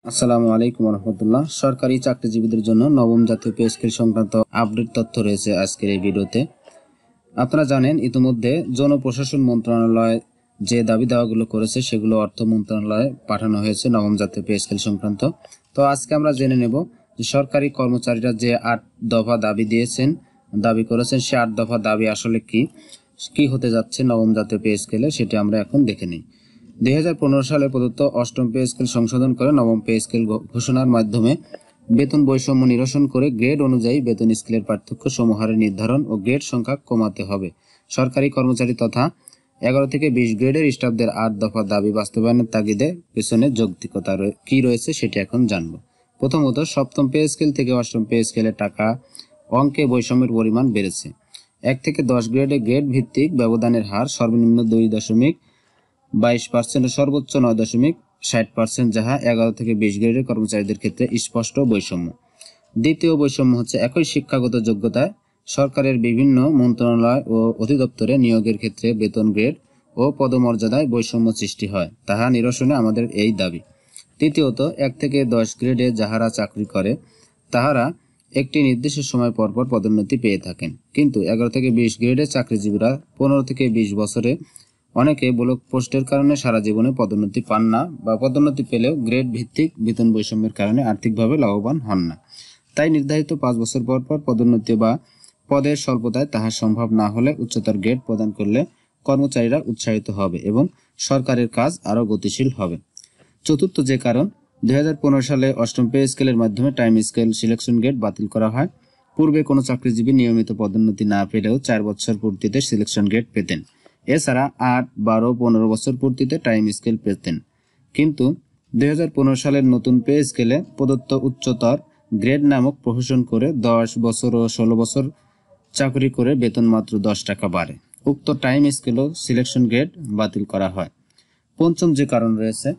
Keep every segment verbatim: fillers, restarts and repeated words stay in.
আসসালামু আলাইকুম রহমতুল্লাহ। সরকারি চাকরিজীবীদের জন্য নবম জাতীয় পে স্কেল সংক্রান্ত আপডেট তথ্য রয়েছে আজকের এই ভিডিওতে। আপনারা জানেন ইতিমধ্যে জনপ্রশাসন মন্ত্রণালয় যে দাবি দাওয়াগুলো করেছে সেগুলো অর্থ মন্ত্রণালয়ে পাঠানো হয়েছে নবম জাতীয় পে স্কেল সংক্রান্ত। তো আজকে আমরা জেনে নেব যে সরকারি কর্মচারীরা যে আট দফা দাবি দিয়েছেন দাবি করেছেন সে আট দফা দাবি আসলে কি কি হতে যাচ্ছে নবম জাতীয় পে স্কেলে, সেটি আমরা এখন দেখে নিই। দুই হাজার পনেরো সালে প্রদত্ত অষ্টম পে স্কেল সংশোধন করে নবম পে স্কেল ঘোষণার মাধ্যমে বেতন বৈষম্য নিরসন করে গ্রেড অনুযায়ী বেতন স্কেলের পার্থক্য সমহারে নির্ধারণ ও গ্রেড সংখ্যা কমাতে হবে। সরকারি কর্মচারী তথা এগারো থেকে বিশ গ্রেডের স্টাফদের আট দফা দাবি বাস্তবায়নের তাগিদে পেছনে যৌক্তিকতা কি রয়েছে সেটি এখন জানব। প্রথমত, সপ্তম পে স্কেল থেকে অষ্টম পে স্কেলের টাকা অঙ্কে বৈষম্যের পরিমাণ বেড়েছে। এক থেকে দশ গ্রেডে গ্রেড ভিত্তিক ব্যবধানের হার সর্বনিম্ন দুই দশমিক বাইশ পার্সেন্ট ও সর্বোচ্চ নয় দশমিক ষাট পার্সেন্ট, যাহা এগারো থেকে বিশ গ্রেডের কর্মচারীদের ক্ষেত্রে স্পষ্ট বৈষম্য। দ্বিতীয় বৈষম্য হচ্ছে একই শিক্ষাগত যোগ্যতায় সরকারের বিভিন্ন মন্ত্রণালয় ও অধিদপ্তরে নিয়োগের ক্ষেত্রে বেতন গ্রেড ও পদমর্যাদায় বৈষম্য সৃষ্টি হয়, তাহা নিরসনে আমাদের এই দাবি। তৃতীয়ত, এক থেকে দশ গ্রেডে যাহারা চাকরি করে তাহারা একটি নির্দিষ্ট সময় পরপর পদোন্নতি পেয়ে থাকেন, কিন্তু এগারো থেকে বিশ গ্রেডের চাকরিজীবীরা পনেরো থেকে বিশ বছরে অনেকে ব্লক পোস্টের কারণে সারা জীবনে পদোন্নতি পান না বা পদোন্নতি পেলেও গ্রেড ভিত্তিক বেতন বৈষম্যের কারণে আর্থিকভাবে লাভবান হন না। তাই নির্ধারিত পাঁচ বছর পর পর পদোন্নতি বা পদের স্বল্পতায় তাহা সম্ভব না হলে উচ্চতর গ্রেড প্রদান করলে কর্মচারীরা উৎসাহিত হবে এবং সরকারের কাজ আরও গতিশীল হবে। চতুর্থ যে কারণ, দুই হাজার পনেরো সালে অষ্টম পে স্কেলের মাধ্যমে টাইম স্কেল সিলেকশন গ্রেড বাতিল করা হয়। পূর্বে কোনো চাকরিজীবী নিয়মিত পদোন্নতি না পেলেও চার বছর পূর্তিতে সিলেকশন গ্রেড পেতেন। এছাড়া আট বারো পনেরো বছর পূর্তিতে টাইম স্কেল পেতেন, কিন্তু দুই হাজার পনেরো সালের নতুন পে স্কেলে প্রদত্ত উচ্চতর গ্রেড নামক প্রহসন করে দশ বছর ও ষোলো বছর চাকরি করে বেতন মাত্র দশ টাকা বাড়ে। উক্ত টাইম স্কেলও সিলেকশন গ্রেড বাতিল করা হয়। পঞ্চম যে কারণ রয়েছে,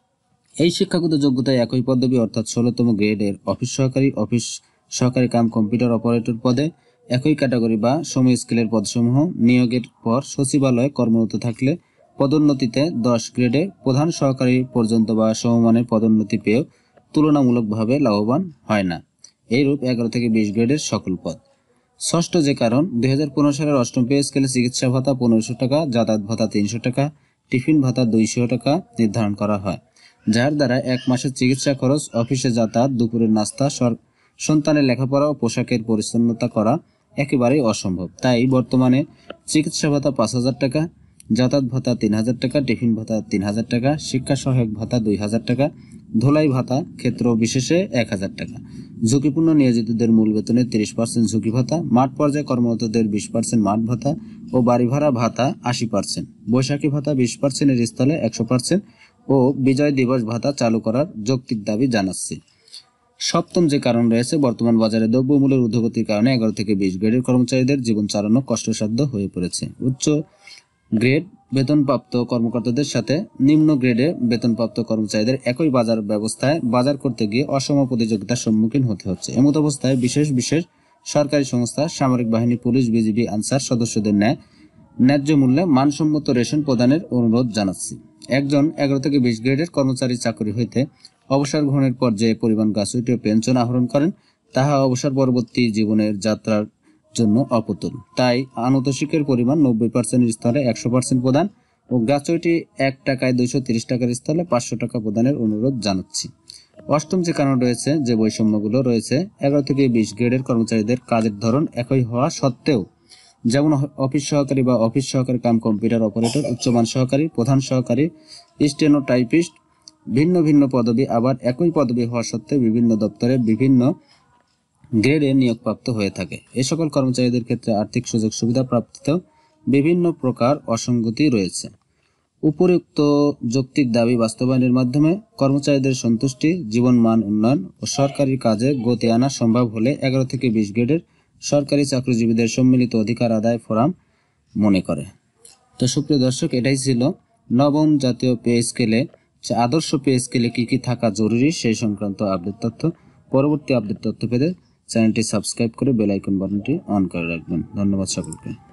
এই শিক্ষাগত যোগ্যতায় একই পদবি অর্থাৎ ষোলোতম গ্রেডের অফিস সহকারী, অফিস সহকারী কাম কম্পিউটার অপারেটর পদে একই ক্যাটাগরি বা সম স্কেলের পদসমূহ নিয়োগের পর সচিবালয়ে কর্মরত থাকলে পদোন্নতিতে দশ গ্রেডে প্রধান সহকারী পর্যন্ত বা সমমানের পদোন্নতি পেয়েও তুলনামূলকভাবে লাভবান হয় না। এইরূপ এগারো থেকে বিশ গ্রেডের সকল পদ। ষষ্ঠ যে কারণ, দুই হাজার পনেরো সালের অষ্টম পে স্কেলে চিকিৎসা ভাতা পনেরোশো টাকা, যাতায়াত ভাতা তিনশো টাকা, টিফিন ভাতা দুইশো টাকা নির্ধারণ করা হয়, যার দ্বারা এক মাসের চিকিৎসা খরচ, অফিসে যাতায়াত, দুপুরের নাস্তা, সন্তানের লেখাপড়া ও পোশাকের পরিচ্ছন্নতা করা একেবারেই অসম্ভব। তাই বর্তমানে চিকিৎসা ভাতা পাঁচ হাজার টাকা, যাতায়াত ভাতা তিন হাজার টাকা, টিফিন ভাতা তিন হাজার টাকা, শিক্ষা সহায়ক ভাতা দুই হাজার টাকা, ধোলাই ভাতা ক্ষেত্র বিশেষে এক হাজার টাকা, ঝুঁকিপূর্ণ নিয়োজিতদের মূল বেতনের তিরিশ পার্সেন্ট ঝুঁকি ভাতা, মাঠ পর্যায়ে কর্মরতদের বিশ পার্সেন্ট মাঠ ভাতা ও বাড়ি ভাড়া ভাতা আশি পার্সেন্ট, বৈশাখী ভাতা বিশ পার্সেন্টের স্থলে একশো পার্সেন্ট ও বিজয় দিবস ভাতা চালু করার যৌক্তিক দাবি জানাচ্ছি। সপ্তম যে কারণ রয়েছে, বর্তমান বাজারে দ্রব্যমূল্যের ঊর্ধ্বগতির কারণে এগারো থেকে বিশ গ্রেডের কর্মচারীদের জীবন চালানো কষ্টসাধ্য হয়ে পড়েছে। উচ্চ গ্রেড বেতনপ্রাপ্ত কর্মকর্তাদের সাথে নিম্ন গ্রেডে বেতনপ্রাপ্ত কর্মচারীদের একই বাজার ব্যবস্থায় বাজার করতে গিয়ে অসম প্রতিযোগিতার সম্মুখীন হতে হচ্ছে। এমত অবস্থায় বিশেষ বিশেষ সরকারি সংস্থা, সামরিক বাহিনী, পুলিশ, বিজিবি, আনসার সদস্যদের ন্যায় ন্যায্য মূল্যে মানসম্মত রেশন প্রদানের অনুরোধ জানাচ্ছি। একজন এগারো থেকে বিশ গ্রেডের কর্মচারী চাকরি হইতে অবসর গ্রহণের পর যে পরিমাণ গ্র্যাচুইটি ও পেনশন আহরণ করেন তাহা অবসর পরবর্তী জীবনের যাত্রার জন্য অপ্রতুল। তাই আনুতোষিকের পরিমাণ নব্বই পার্সেন্টের স্থলে একশো পার্সেন্ট প্রদান ও গ্র্যাচুইটি এক টাকায় দুইশো তিরিশ টাকার স্থলে পাঁচশো টাকা প্রদানের অনুরোধ জানাচ্ছি। অষ্টম যে কারণ রয়েছে, যে বৈষম্যগুলো রয়েছে, এগারো থেকে বিশ গ্রেডের কর্মচারীদের কাজের ধরন একই হওয়া সত্ত্বেও, যেমন অফিস সহকারী বা অফিস সহকারী কাম কম্পিউটার অপারেটর, উচ্চমান সহকারী, প্রধান সহকারী, স্টেনোটাইপিস্ট, ভিন্ন ভিন্ন পদবি, আবার একই পদবি হওয়া সত্ত্বেও বিভিন্ন দপ্তরে বিভিন্ন গ্রেডে নিয়োগপ্রাপ্ত হয়ে থাকে। এই সকল কর্মচারীদের ক্ষেত্রে আর্থিক সুযোগ সুবিধা প্রাপ্তিতেও বিভিন্ন প্রকার অসঙ্গতি রয়েছে। উপরোক্ত যৌক্তিক দাবি বাস্তবায়নের মাধ্যমে কর্মচারীদের সন্তুষ্টি, জীবন মান উন্নয়ন ও সরকারি কাজে গতি আনা সম্ভব হলে এগারো থেকে বিশ গ্রেডের সরকারি চাকরিজীবীদের সম্মিলিত অধিকার আদায় ফোরাম মনে করে। তো সুপ্রিয় দর্শক, এটাই ছিল নবম জাতীয় পে স্কেলে আদর্শ পে স্কেলে কি কি থাকা জরুরি সেই সংক্রান্ত আপডেট তথ্য। পরবর্তী আপডেট তথ্য পেতে চ্যানেলটি সাবস্ক্রাইব করে বেল আইকন বাটনটি অন করে রাখবেন। ধন্যবাদ সকলকে।